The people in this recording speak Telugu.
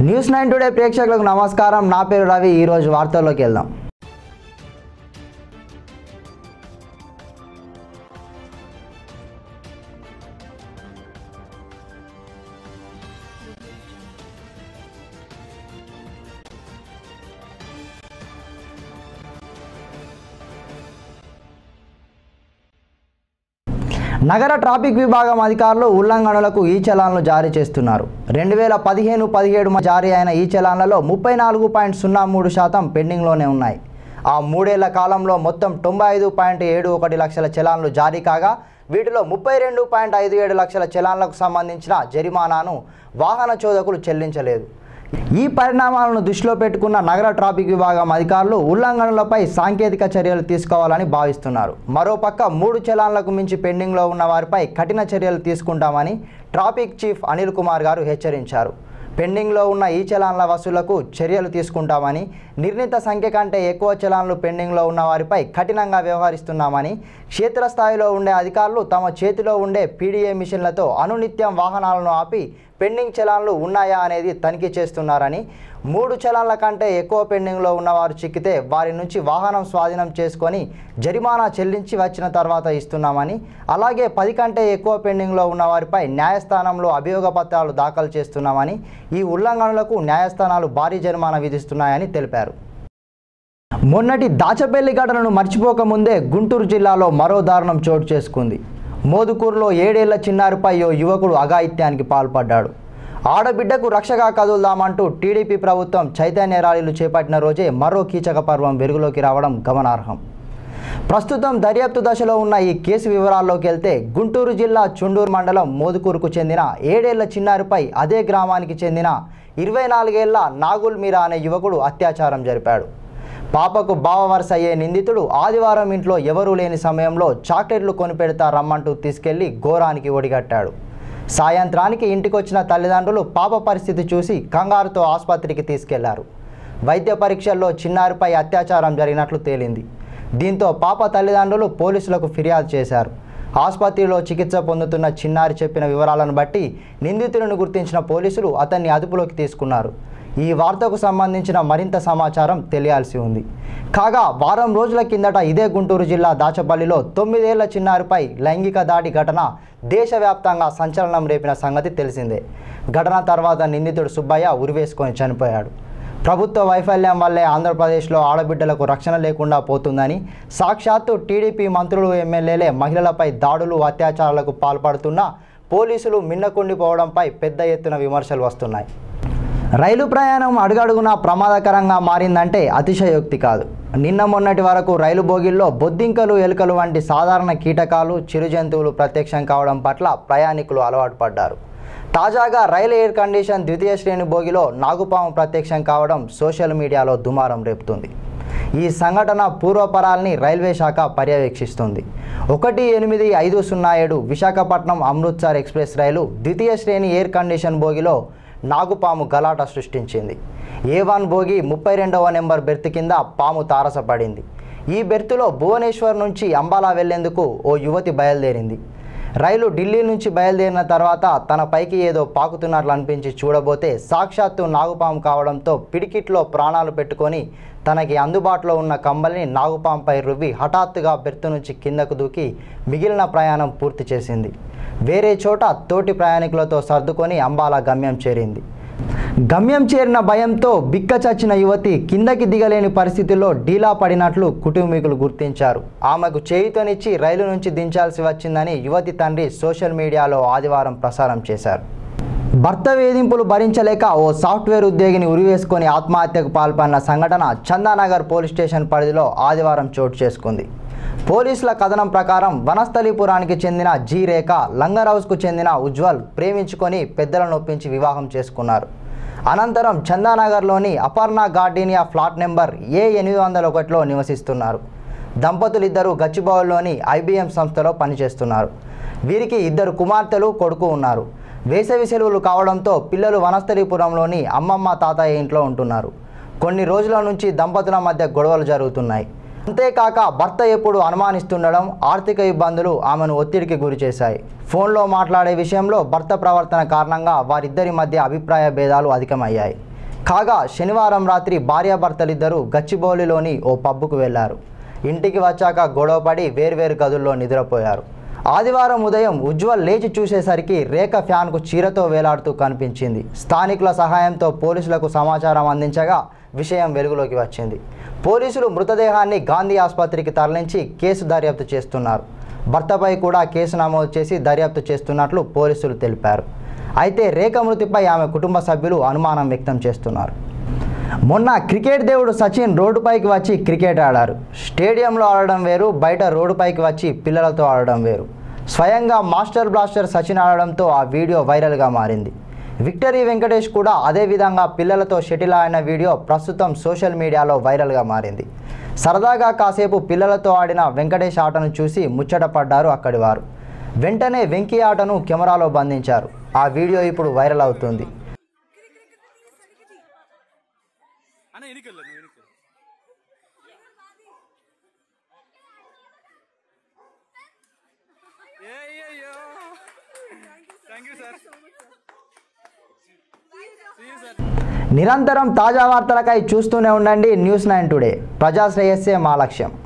న్యూస్ 9 టుడే ప్రేక్షకులకు నమస్కారం. నా పేరు రవి. ఈ రోజు వార్తల్లోకి వెళ్దాం. నగర ట్రాఫిక్ విభాగం అధికారులు ఉల్లంఘనలకు ఈ చలాన్లు జారీ చేస్తున్నారు. 2015-17 జారీ అయిన ఈ చలాన్లలో 34.03% పెండింగ్లోనే ఉన్నాయి. ఆ మూడేళ్ల కాలంలో మొత్తం 95.71 లక్షల చలాన్లు జారీ కాగా వీటిలో 32.57 లక్షల చలాన్లకు సంబంధించిన జరిమానాను వాహన చోదకులు చెల్లించలేదు. ఈ పరిణామాలను దృష్టిలో పెట్టుకున్న నగర ట్రాఫిక్ విభాగం అధికారులు ఉల్లంఘనలపై సాంకేతిక చర్యలు తీసుకోవాలని భావిస్తున్నారు. మరోపక్క 3 చలాన్లకు మించి పెండింగ్లో ఉన్న వారిపై కఠిన చర్యలు తీసుకుంటామని ట్రాఫిక్ చీఫ్ అనిల్ కుమార్ గారు హెచ్చరించారు. పెండింగ్లో ఉన్న ఈ చలాన్ల వసూళ్లకు చర్యలు తీసుకుంటామని, నిర్ణీత సంఖ్య కంటే ఎక్కువ చలాన్లు పెండింగ్లో ఉన్న వారిపై కఠినంగా వ్యవహరిస్తున్నామని, క్షేత్రస్థాయిలో ఉండే అధికారులు తమ చేతిలో ఉండే పీడీఏ మిషన్లతో అనునిత్యం వాహనాలను ఆపి పెండింగ్ చలాన్లు ఉన్నాయా అనేది తనిఖీ చేస్తున్నారని, 3 చలాన్ల కంటే ఎక్కువ పెండింగ్లో ఉన్నవారు చిక్కితే వారి నుంచి వాహనం స్వాధీనం చేసుకొని జరిమానా చెల్లించి వచ్చిన తర్వాత ఇస్తున్నామని, అలాగే 10 కంటే ఎక్కువ పెండింగ్లో ఉన్న వారిపై న్యాయస్థానంలో అభియోగ పత్రాలు దాఖలు చేస్తున్నామని, ఈ ఉల్లంఘనలకు న్యాయస్థానాలు భారీ జరిమానా విధిస్తున్నాయని తెలిపారు. మొన్నటి దాచపల్లి ఘటనను మర్చిపోకముందే గుంటూరు జిల్లాలో మరో దారుణం చోటు చేసుకుంది. మోదుకూరులో 7 ఏళ్ల చిన్నారిపై ఓ యువకుడు అఘాయిత్యానికి పాల్పడ్డాడు. ఆడబిడ్డకు రక్షగా కదులుదామంటూ టీడీపీ ప్రభుత్వం చైతన్య ర్యాలీలు చేపట్టిన రోజే మరో కీచక పర్వం వెలుగులోకి రావడం గమనార్హం. ప్రస్తుతం దర్యాప్తు దశలో ఉన్న ఈ కేసు వివరాల్లోకి వెళ్తే గుంటూరు జిల్లా చుండూరు మండలం మోదుకూరుకు చెందిన 7 ఏళ్ల చిన్నారిపై అదే గ్రామానికి చెందిన 24 ఏళ్ల నాగుల్ మీరా అనే యువకుడు అత్యాచారం జరిపాడు. పాపకు బావవరస అయ్యే నిందితుడు ఆదివారం ఇంట్లో ఎవరూ లేని సమయంలో చాక్లెట్లు కొనిపెడతా రమ్మంటూ తీసుకెళ్లి ఘోరానికి ఒడిగట్టాడు. సాయంత్రానికి ఇంటికొచ్చిన తల్లిదండ్రులు పాప పరిస్థితి చూసి కంగారుతో ఆసుపత్రికి తీసుకెళ్లారు. వైద్య పరీక్షల్లో చిన్నారిపై అత్యాచారం జరిగినట్లు తేలింది. దీంతో పాప తల్లిదండ్రులు పోలీసులకు ఫిర్యాదు చేశారు. ఆసుపత్రిలో చికిత్స పొందుతున్న చిన్నారి చెప్పిన వివరాలను బట్టి నిందితులను గుర్తించిన పోలీసులు అతన్ని అదుపులోకి తీసుకున్నారు. ఈ వార్తకు సంబంధించిన మరింత సమాచారం తెలియాల్సి ఉంది. కాగా వారం రోజుల కిందట ఇదే గుంటూరు జిల్లా దాచపల్లిలో 9 ఏళ్ల చిన్నారిపై లైంగిక దాడి ఘటన దేశవ్యాప్తంగా సంచలనం రేపిన సంగతి తెలిసిందే. ఘటన తర్వాత నిందితుడు సుబ్బయ్య ఉరివేసుకొని చనిపోయాడు. ప్రభుత్వ వైఫల్యం వల్లే ఆంధ్రప్రదేశ్లో ఆడబిడ్డలకు రక్షణ లేకుండా పోతుందని, సాక్షాత్తు టీడీపీ మంత్రులు, ఎమ్మెల్యేలే మహిళలపై దాడులు, అత్యాచారాలకు పాల్పడుతున్నా పోలీసులు మిన్నకుండిపోవడంపై పెద్ద ఎత్తున విమర్శలు వస్తున్నాయి. రైలు ప్రయాణం అడుగడుగునా ప్రమాదకరంగా మారిందంటే అతిశయోక్తి కాదు. నిన్న మొన్నటి వరకు రైలు బోగిల్లో బొద్దింకలు, ఎలుకలు వంటి సాధారణ కీటకాలు, చిరుజంతువులు ప్రత్యక్షం కావడం పట్ల ప్రయాణికులు అలవాటు పడ్డారు. తాజాగా రైలు ఎయిర్ కండిషన్ ద్వితీయ శ్రేణి బోగిలో నాగుపాము ప్రత్యక్షం కావడం సోషల్ మీడియాలో దుమారం రేపుతుంది. ఈ సంఘటన పూర్వపరాల్ని రైల్వే శాఖ పర్యవేక్షిస్తుంది. 18507 విశాఖపట్నం అమృత్సర్ ఎక్స్ప్రెస్ రైలు ద్వితీయ శ్రేణి ఎయిర్ కండిషన్ బోగిలో నాగుపాము గలాట సృష్టించింది. A1 బోగి 32వ నెంబర్ బెర్త్ కింద పాము తారసపడింది. ఈ బెర్తులో భువనేశ్వర్ నుంచి అంబాలా వెళ్లేందుకు ఓ యువతి బయలుదేరింది. రైలు ఢిల్లీ నుంచి బయలుదేరిన తర్వాత తన పైకి ఏదో పాకుతున్నట్లు అనిపించి చూడబోతే సాక్షాత్తు నాగుపాము కావడంతో పిడికిట్లో ప్రాణాలు పెట్టుకొని తనకి అందుబాటులో ఉన్న కంబలిని నాగుపాంపై రువ్వి హఠాత్తుగా బెర్తు నుంచి కిందకు దూకి మిగిలిన ప్రయాణం పూర్తి చేసింది. వేరే చోట తోటి ప్రయాణికులతో సర్దుకొని అంబాలా గమ్యం చేరింది. గమ్యం చేరిన భయంతో బిక్క చచ్చిన యువతి కిందకి దిగలేని పరిస్థితుల్లో డీలా పడినట్లు కుటుంబీకులు గుర్తించారు. ఆమెకు చేయుతనిచ్చి రైలు నుంచి దించాల్సి వచ్చిందని యువతి తండ్రి సోషల్ మీడియాలో ఆదివారం ప్రసారం చేశారు. భర్త వేధింపులు భరించలేక ఓ సాఫ్ట్వేర్ ఉద్యోగిని ఉరివేసుకొని ఆత్మహత్యకు పాల్పడిన సంఘటన చందానగర్ పోలీస్ స్టేషన్ పరిధిలో ఆదివారం చోటు చేసుకుంది. పోలీసుల కథనం ప్రకారం వనస్థలీపురానికి చెందిన జీ రేఖ, లంగర్ హౌస్కు చెందిన ఉజ్వల్ ప్రేమించుకొని పెద్దలను ఒప్పించి వివాహం చేసుకున్నారు. అనంతరం చందానగర్లోని అపర్ణ గార్డెనియా ఫ్లాట్ నెంబర్ A801లో నివసిస్తున్నారు. దంపతులిద్దరూ గచ్చిబౌలిలోని IBM సంస్థలో పనిచేస్తున్నారు. వీరికి 2 కుమార్తెలు, కొడుకు ఉన్నారు. వేసవి సెలవులు కావడంతో పిల్లలు వనస్థలీపురంలోని అమ్మమ్మ, తాతయ్య ఇంట్లో ఉంటున్నారు. కొన్ని రోజుల నుంచి దంపతుల మధ్య గొడవలు జరుగుతున్నాయి. అంతేకాక భర్త ఎప్పుడు అనుమానిస్తుండడం, ఆర్థిక ఇబ్బందులు ఆమెను ఒత్తిడికి గురి చేశాయి. ఫోన్లో మాట్లాడే విషయంలో భర్త ప్రవర్తన కారణంగా వారిద్దరి మధ్య అభిప్రాయ భేదాలు అధికమయ్యాయి. కాగా శనివారం రాత్రి భార్యాభర్తలిద్దరూ గచ్చిబౌలిలోని ఓ పబ్బుకు వెళ్లారు. ఇంటికి వచ్చాక గొడవపడి వేర్వేరు గదుల్లో నిద్రపోయారు. ఆదివారం ఉదయం ఉజ్వల్ లేచి చూసేసరికి రేఖ ఫ్యాన్కు చీరతో వేలాడుతూ కనిపించింది. స్థానికుల సహాయంతో పోలీసులకు సమాచారం అందించగా విషయం వెలుగులోకి వచ్చింది. పోలీసులు మృతదేహాన్ని గాంధీ ఆసుపత్రికి తరలించి కేసు దర్యాప్తు చేస్తున్నారు. భర్తపై కూడా కేసు నమోదు చేసి దర్యాప్తు చేస్తున్నట్లు పోలీసులు తెలిపారు. అయితే రేఖ మృతిపై ఆమె కుటుంబ సభ్యులు అనుమానం వ్యక్తం చేస్తున్నారు. మొన్న క్రికెట్ దేవుడు సచిన్ రోడ్డుపైకి వచ్చి క్రికెట్ ఆడారు. స్టేడియంలో ఆడడం వేరు, బయట రోడ్డుపైకి వచ్చి పిల్లలతో ఆడడం వేరు. స్వయంగా మాస్టర్ బ్లాస్టర్ సచిన్ ఆడడంతో ఆ వీడియో వైరల్గా మారింది. విక్టరీ వెంకటేష్ కూడా అదే విధంగా పిల్లలతో షటిల్ ఆడిన వీడియో ప్రస్తుతం సోషల్ మీడియాలో వైరల్గా మారింది. సరదాగా కాసేపు పిల్లలతో ఆడిన వెంకటేష్ ఆటను చూసి ముచ్చటపడ్డారు అక్కడి వారు. వెంటనే వెంకీ ఆటను కెమెరాలో బంధించారు. ఆ వీడియో ఇప్పుడు వైరల్ అవుతుంది. నిరంతరం తాజా వార్తలకై చూస్తూనే ఉండండి న్యూస్ 9 టుడే. ప్రజా శ్రేయస్సే మా లక్ష్యం.